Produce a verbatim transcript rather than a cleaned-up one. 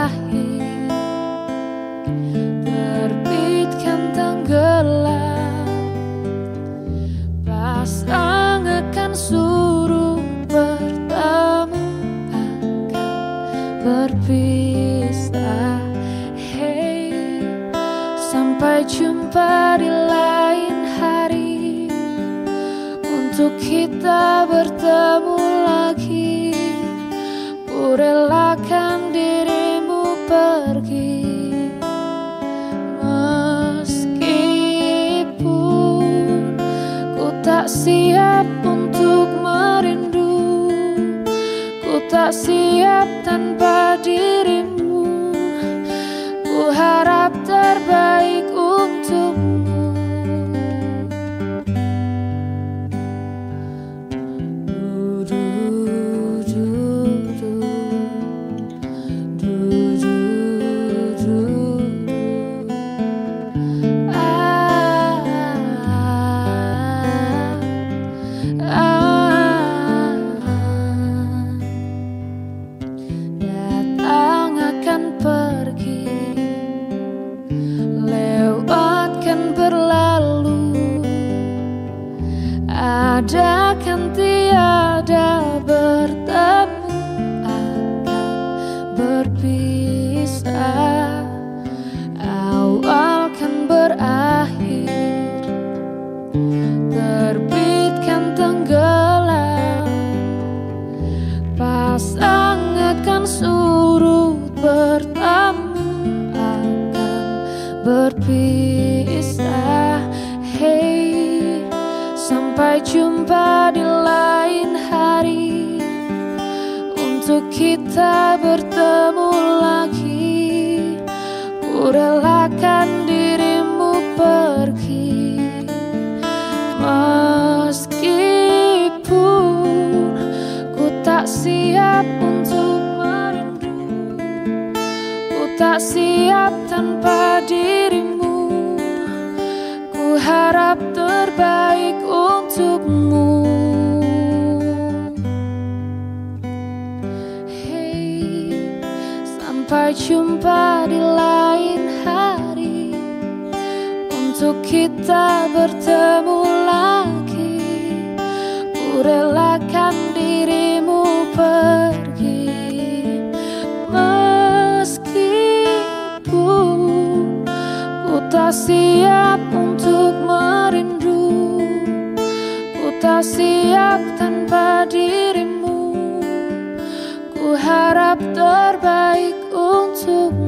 berakhir, terbitkan tenggelam, pasang akan suruh bertemu akan berpisah. Hey, sampai jumpa di lain hari, untuk kita bertemu lagi. Ku relakan dirimu pergi, meskipun ku tak siap untuk merindu. Ku tak siap tanpa dirimu. Ku harap terbaik untukmu. Ada kan tiada, bertemu akan berpisah. Awal kan berakhir, terbitkan tenggelam, pasang akan surut, bertemu akan berpisah. Hey, sampai jumpa di lain hari, untuk kita bertemu lagi. Ku relakan dirimu pergi, meskipun ku tak siap untuk merindu. Ku tak siap tanpa dirimu. Ku harap terbaik untukmu. Hey, sampai jumpa di lain hari, untuk kita bertemu lagi. Ku relakan dirimu pergi, meskipun ku tak siap untuk merindu. Ku tak siap tanpa dirimu. Ku harap terbaik untukmu.